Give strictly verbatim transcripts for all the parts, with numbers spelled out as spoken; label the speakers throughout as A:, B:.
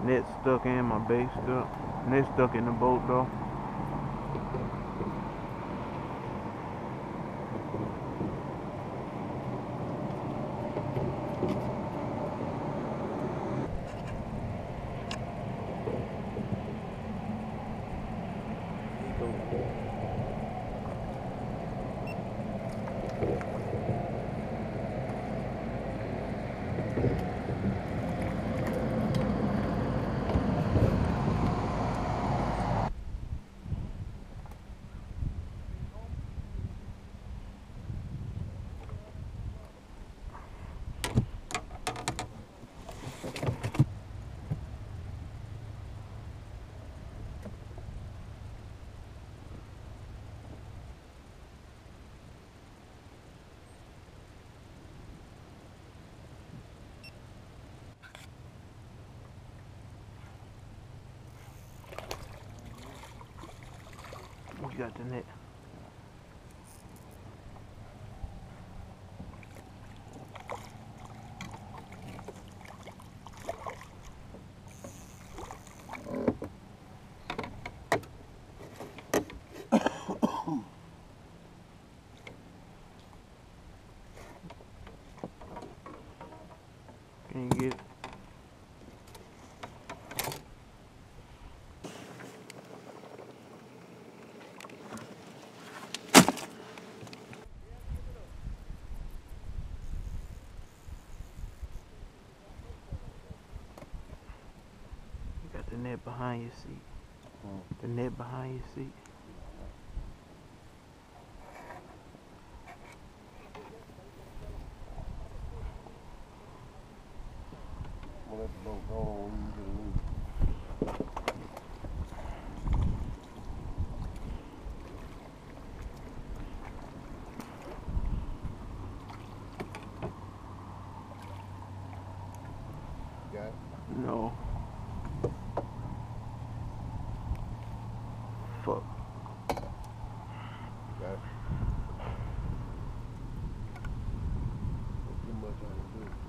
A: Net stuck in, my bait stuck. Net stuck in the boat though. You got the net. Can you get it? You got the net behind your seat.
B: Hmm.
A: The net behind your seat.
B: I'm gonna let the boat go on when you get a lead. Got it?
A: No. Fuck.
B: Got it? Not too much I can do.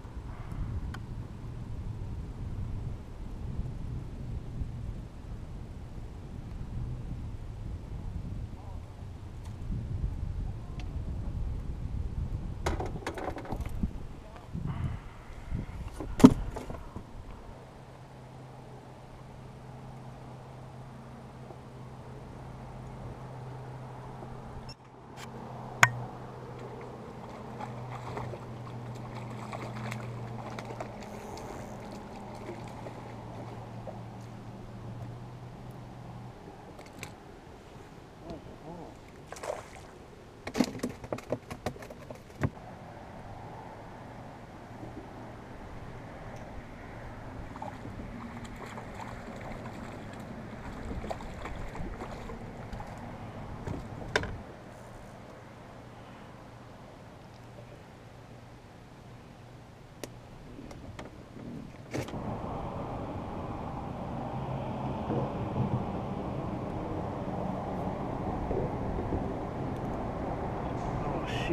A: Oh shit.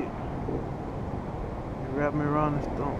A: You wrapped me around the stump.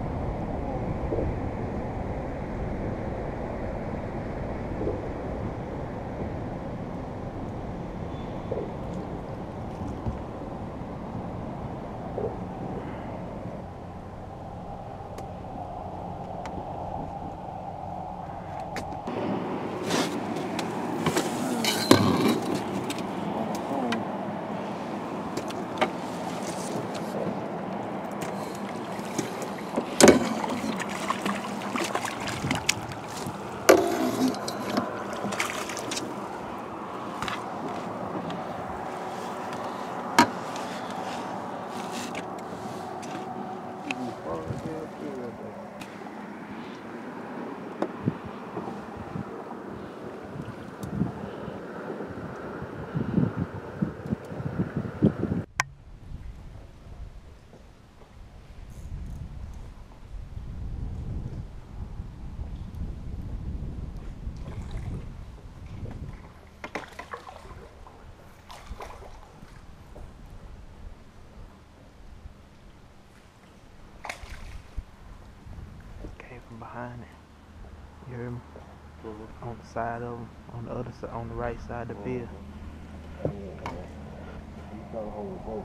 A: Came from behind it. You heard me?
B: Mm-hmm.
A: on the side of them, on the other side, on the right side of the field.
B: Mm-hmm. Yeah, man. You gotta hold both.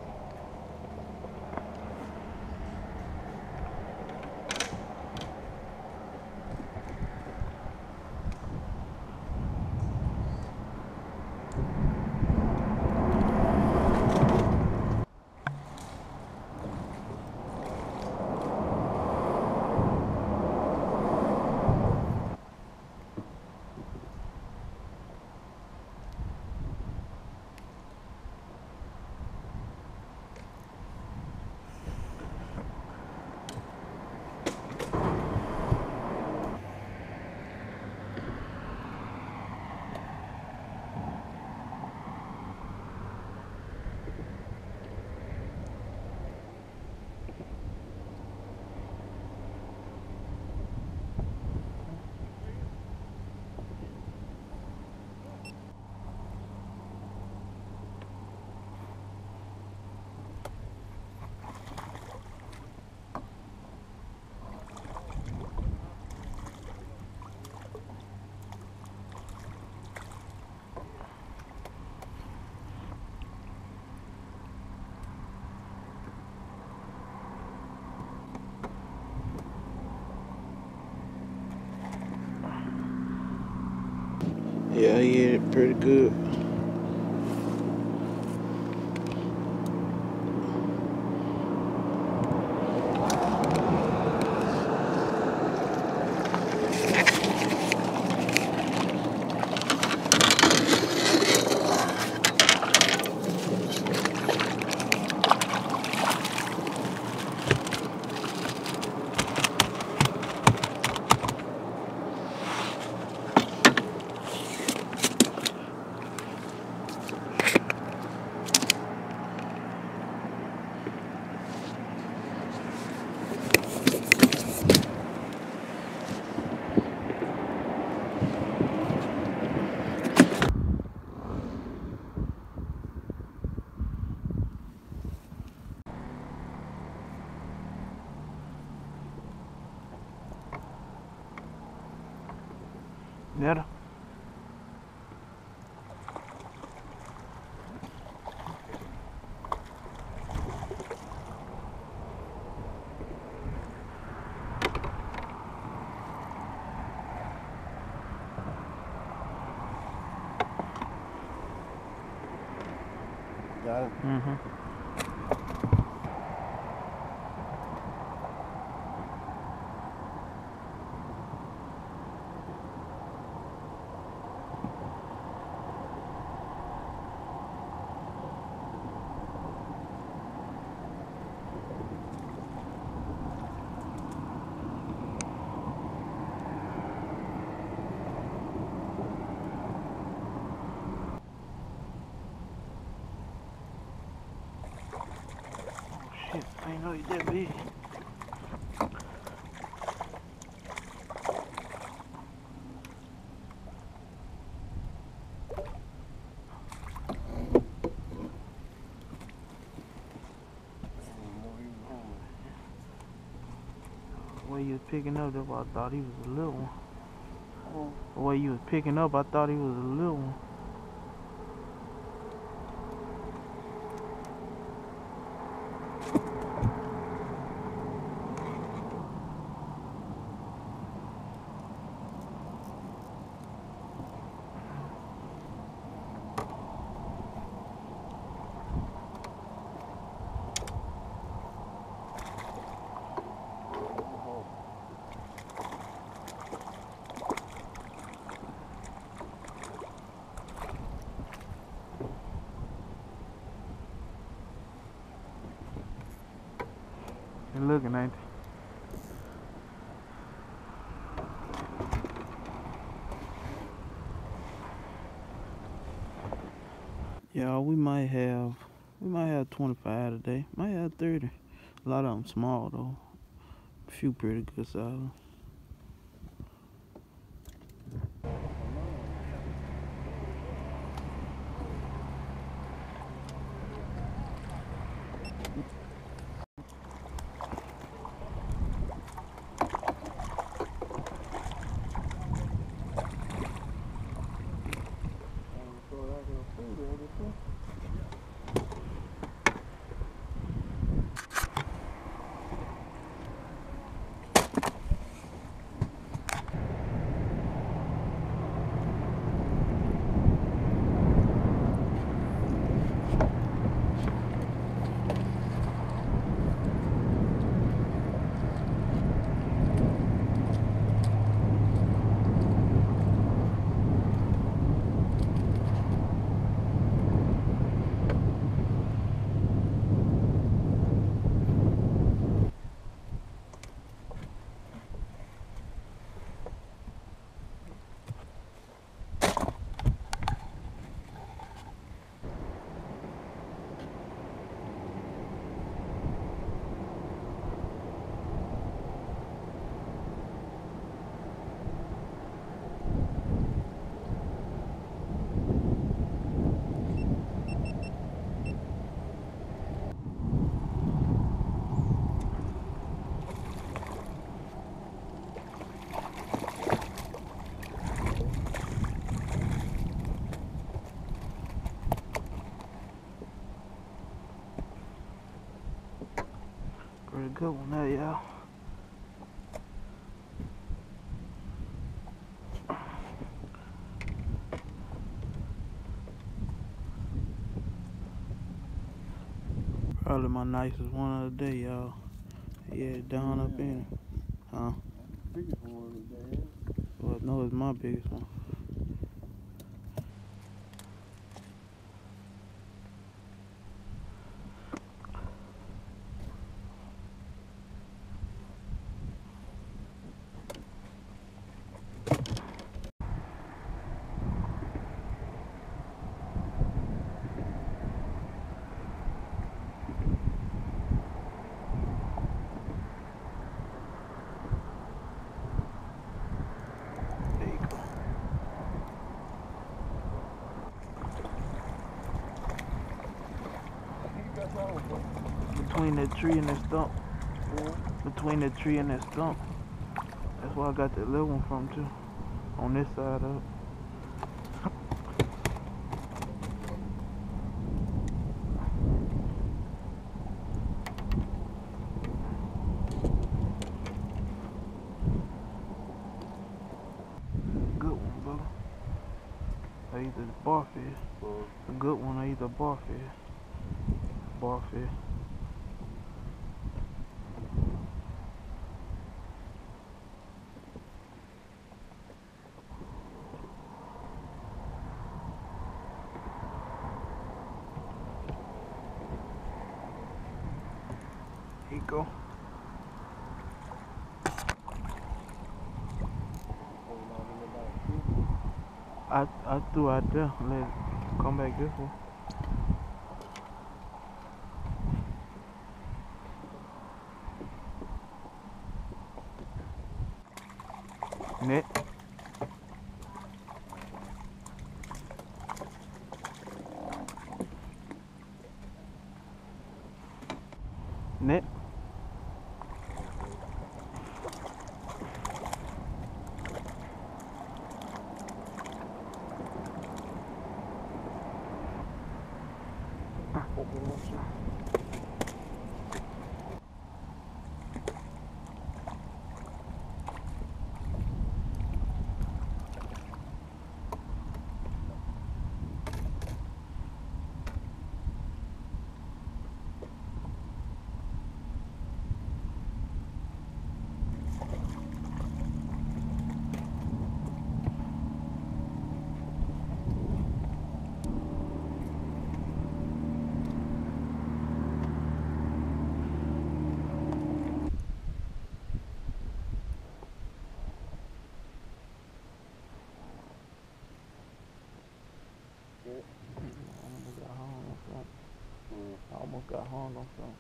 A: Yeah, he hit it pretty good. Better.
B: Got it?
A: Mm-hmm. Shit, I ain't know you that big. The way you was picking up, that's why I thought he was a little one.
B: Oh.
A: The way you was picking up, I thought he was a little one. They're looking, ain't they? Yeah, we might have, we might have twenty-five today. Might have thirty. A lot of them small though. A few pretty good sizes. pretty good one there, y'all. Probably my nicest one of the day, y'all. Yeah, down up in it. Huh?
B: Biggest one today.
A: Well, no, it's my biggest one. Between that tree and that stump. Mm-hmm. Between that tree and that stump. That's where I got that little one from too. On this side of it. Good one, brother. I either the barfish. Mm-hmm. A good one, I either barfish. Barfish. Here you go. I I threw out there. Let it come back this way. Net. Net. I almost got hung on something.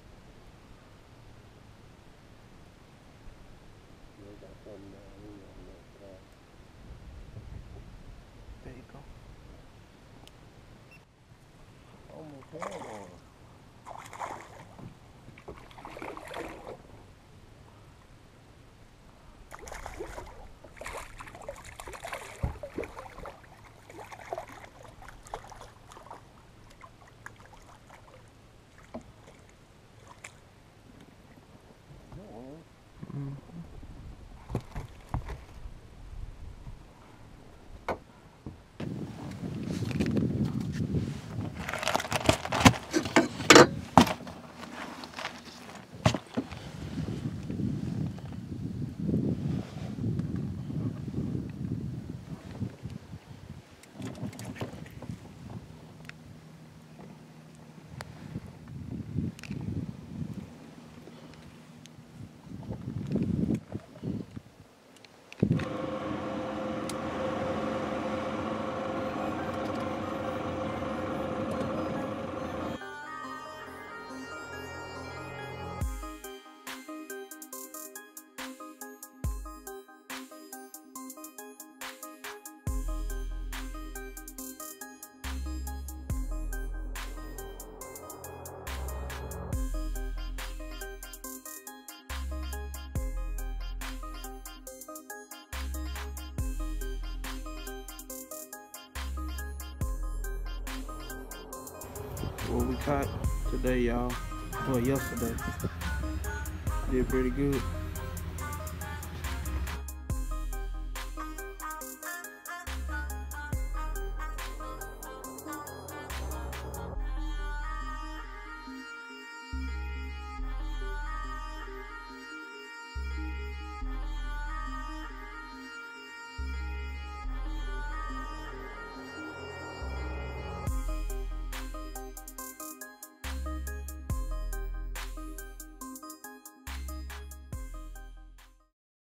A: There you go.
B: Almost had one. What we caught today, y'all, or yesterday.
A: did pretty good.